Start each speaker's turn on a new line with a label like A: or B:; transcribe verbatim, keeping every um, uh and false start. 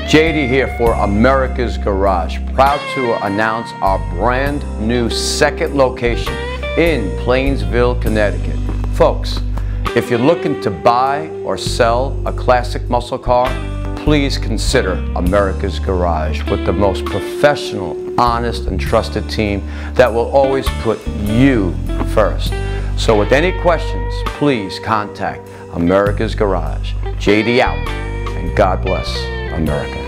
A: J D here for America's Garage, proud to announce our brand new second location in Plainsville, Connecticut. Folks, if you're looking to buy or sell a classic muscle car, please consider America's Garage with the most professional, honest, and trusted team that will always put you first. So with any questions, please contact America's Garage. J D out, and God bless America.